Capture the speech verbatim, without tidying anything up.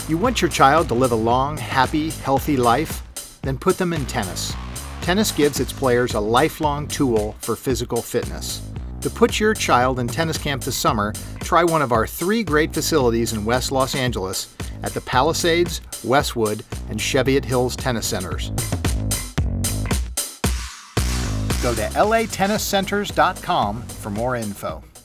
You want your child to live a long, happy, healthy life? Then put them in tennis. Tennis gives its players a lifelong tool for physical fitness. To put your child in tennis camp this summer, try one of our three great facilities in West Los Angeles at the Palisades, Westwood, and Cheviot Hills Tennis Centers. Go to L A tennis centers dot com for more info.